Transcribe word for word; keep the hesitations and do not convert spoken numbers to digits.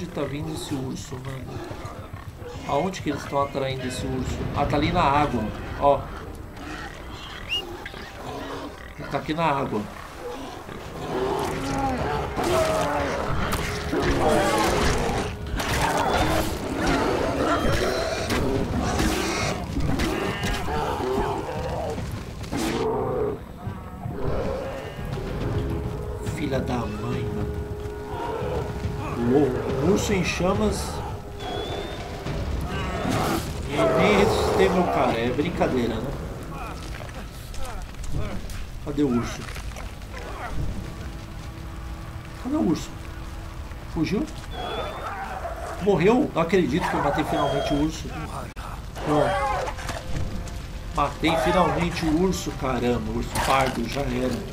tá vindo esse urso, mano? Aonde que eles estão atraindo esse urso? Ah, tá ali na água, ó. Ele tá aqui na água. Filha da mãe, mano. Uou, um urso em chamas. E nem ressuscitei meu cara, é brincadeira, né? Cadê o urso? Cadê o urso? Fugiu? Morreu? Não acredito que eu matei finalmente o urso. Pronto. Matei finalmente o urso, caramba. O urso pardo, já era.